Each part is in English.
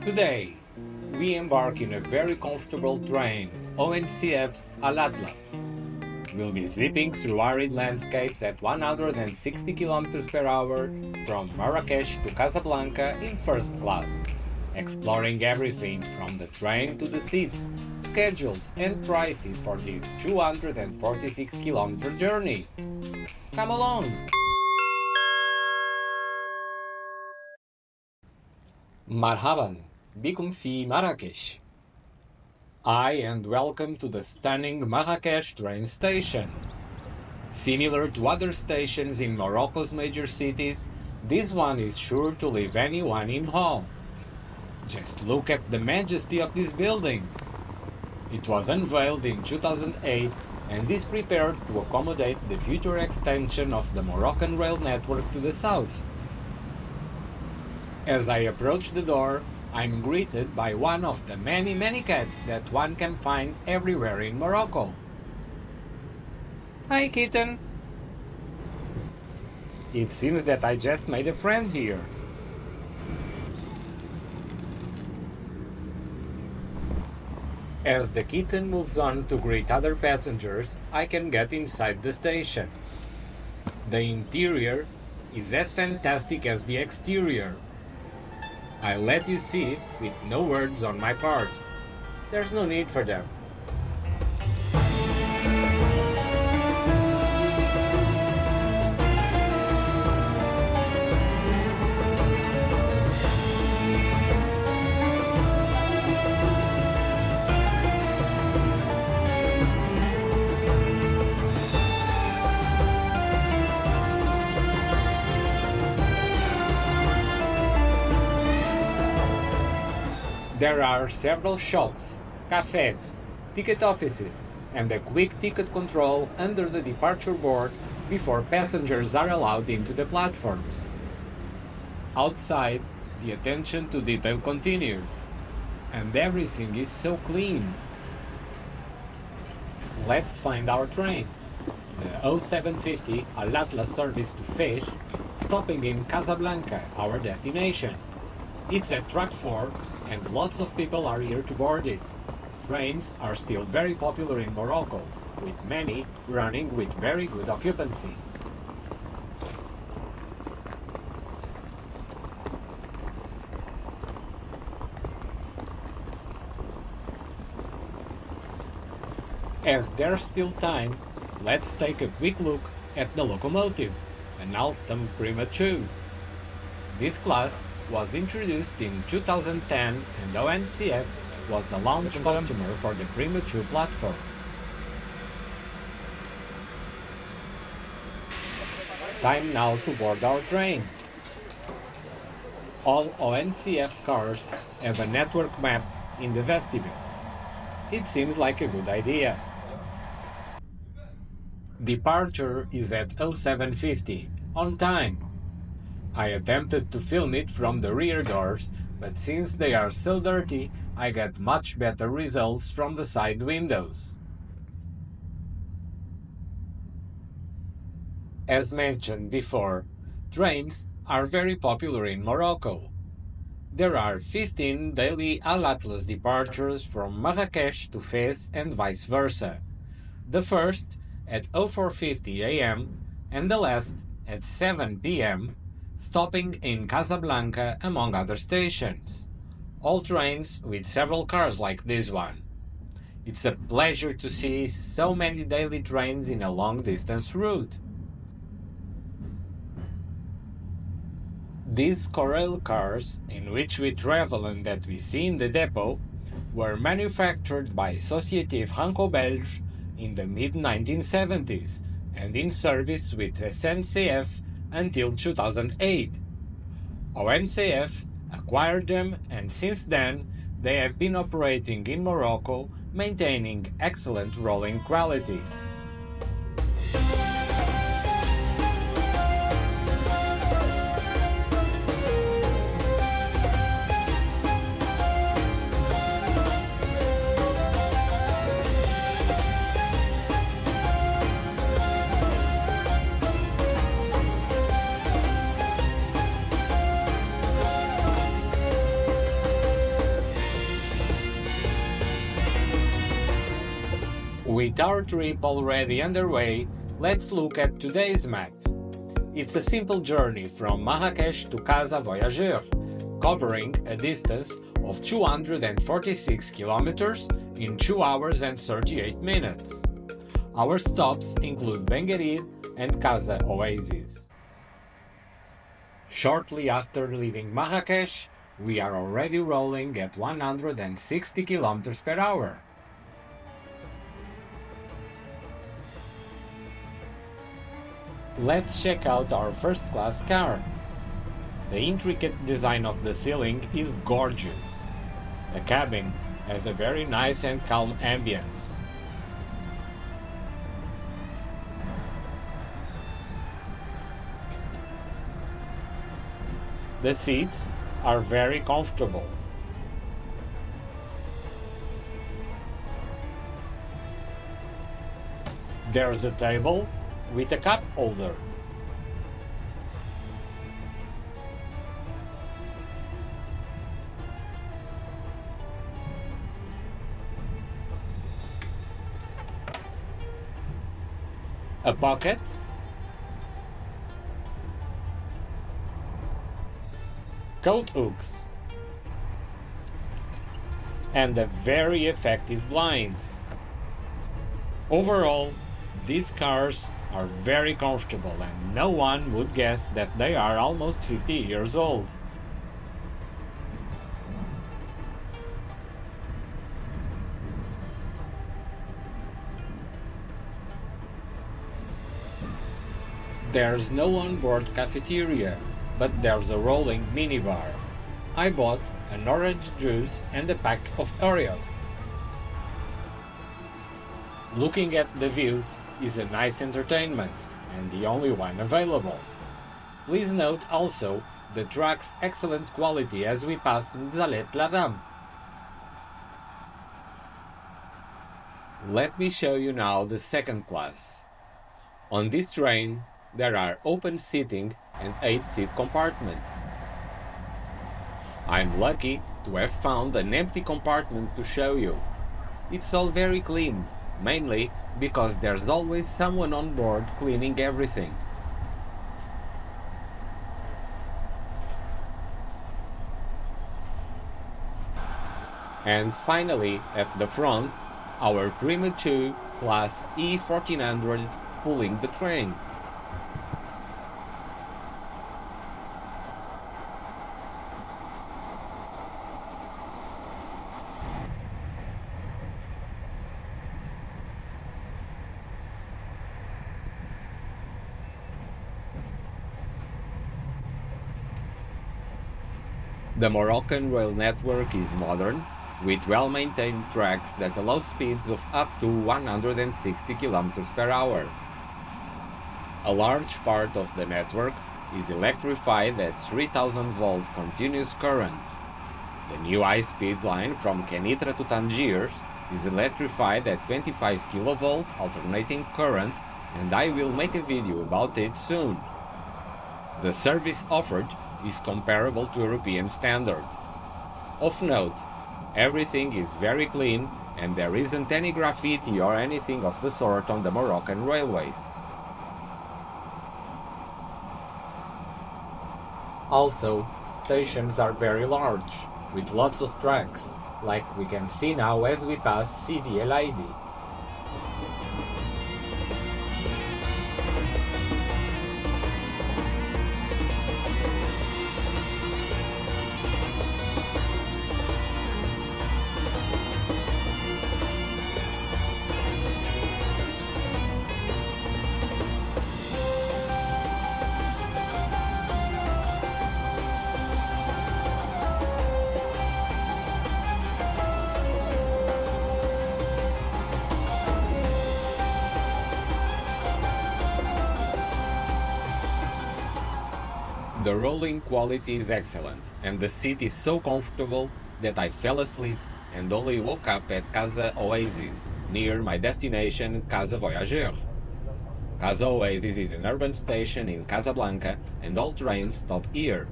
Today, we embark in a very comfortable train, ONCF's Al-Atlas. We'll be zipping through arid landscapes at 160 km per hour from Marrakesh to Casablanca in first class, exploring everything from the train to the seats, schedules and prices for this 246 km journey. Come along! Marhaban, bikum fi Marrakesh. Hi and welcome to the stunning Marrakesh train station. Similar to other stations in Morocco's major cities, this one is sure to leave anyone in awe. Just look at the majesty of this building. It was unveiled in 2008 and is prepared to accommodate the future extension of the Moroccan rail network to the south. As I approach the door, I'm greeted by one of the many cats that one can find everywhere in Morocco. Hi, kitten! It seems that I just made a friend here. As the kitten moves on to greet other passengers, I can get inside the station. The interior is as fantastic as the exterior. I'll let you see it with no words on my part. There's no need for them. There are several shops, cafes, ticket offices, and a quick ticket control under the departure board before passengers are allowed into the platforms. Outside, the attention to detail continues, and everything is so clean. Let's find our train. The 0750 Al-Atlas service to Fez, stopping in Casablanca, our destination. It's at track 4, and lots of people are here to board it. Trains are still very popular in Morocco, with many running with very good occupancy. As there's still time, let's take a quick look at the locomotive, an Alstom Prima 2. This class was introduced in 2010 and ONCF was the launch customer for the Prima 2 platform. Time now to board our train. All ONCF cars have a network map in the vestibule. It seems like a good idea. Departure is at 0750, on time. I attempted to film it from the rear doors, but since they are so dirty, I get much better results from the side windows. As mentioned before, trains are very popular in Morocco. There are 15 daily Al-Atlas departures from Marrakesh to Fez and vice versa. The first at 0450 am and the last at 7 p.m. stopping in Casablanca among other stations. All trains with several cars like this one. It's a pleasure to see so many daily trains in a long-distance route. These Corail cars, in which we travel and that we see in the depot, were manufactured by Société Franco-Belge in the mid-1970s and in service with SNCF until 2008. ONCF acquired them and since then they have been operating in Morocco, maintaining excellent rolling quality. With our trip already underway, let's look at today's map. It's a simple journey from Marrakesh to Casa Voyageur, covering a distance of 246 kilometers in 2 hours and 38 minutes. Our stops include Benguerir and Casa Oasis. Shortly after leaving Marrakesh, we are already rolling at 160 kilometers per hour. Let's check out our first-class car. The intricate design of the ceiling is gorgeous. The cabin has a very nice and calm ambience. The seats are very comfortable. There's a table with a cup holder. A pocket, coat hooks, and a very effective blind. Overall, these cars are very comfortable and no one would guess that they are almost 50 years old. There's no onboard cafeteria, but there's a rolling minibar. I bought an orange juice and a pack of Oreos. Looking at the views is a nice entertainment, and the only one available. Please note also the track's excellent quality as we pass Nzalet Laadam. Let me show you now the second class. On this train, there are open seating and 8-seat compartments. I'm lucky to have found an empty compartment to show you. It's all very clean, mainly because there's always someone on board cleaning everything. And finally, at the front, our Prima 2 Class E1400 pulling the train. The Moroccan rail network is modern, with well-maintained tracks that allow speeds of up to 160 km per hour. A large part of the network is electrified at 3000-volt continuous current. The new high-speed line from Kenitra to Tangiers is electrified at 25 kV alternating current, and I will make a video about it soon. The service offered is comparable to European standards. Of note, everything is very clean and there isn't any graffiti or anything of the sort on the Moroccan railways. Also, stations are very large, with lots of tracks, like we can see now as we pass Sidi Bou Othmane. The rolling quality is excellent, and the seat is so comfortable that I fell asleep and only woke up at Casa Oasis, near my destination Casa Voyageur. Casa Oasis is an urban station in Casablanca and all trains stop here.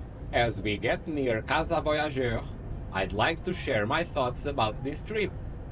As we get near Casa Voyageur, I'd like to share my thoughts about this trip.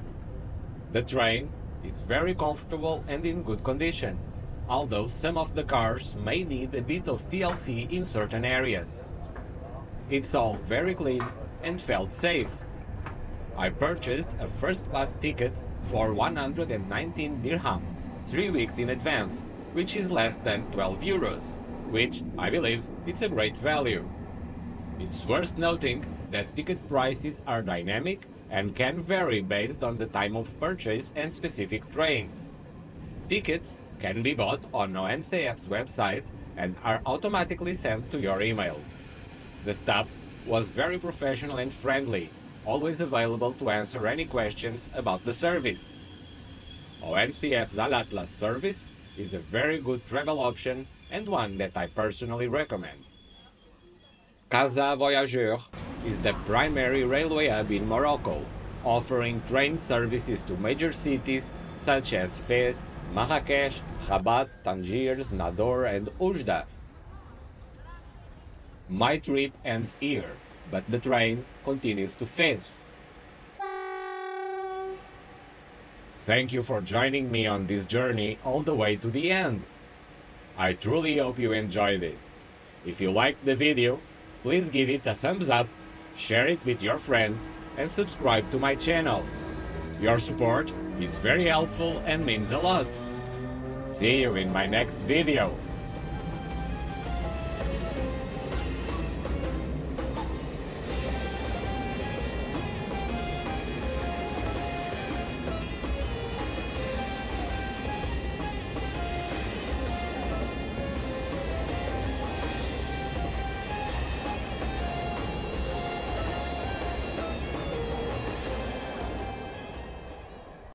The train is very comfortable and in good condition, although some of the cars may need a bit of TLC in certain areas. It's all very clean and felt safe. I purchased a first-class ticket for 119 dirham, 3 weeks in advance, which is less than 12 euros, which, I believe, it's a great value. It's worth noting that ticket prices are dynamic and can vary based on the time of purchase and specific trains. Tickets can be bought on ONCF's website and are automatically sent to your email. The staff was very professional and friendly, always available to answer any questions about the service. ONCF's Al-Atlas service is a very good travel option and one that I personally recommend. Casa Voyageur is the primary railway hub in Morocco, offering train services to major cities such as Fez, Marrakesh, Rabat, Tangiers, Nador, and Oujda. My trip ends here, but the train continues to Fez. Thank you for joining me on this journey all the way to the end. I truly hope you enjoyed it. If you liked the video, please give it a thumbs up, share it with your friends, and subscribe to my channel. Your support is very helpful and means a lot. See you in my next video.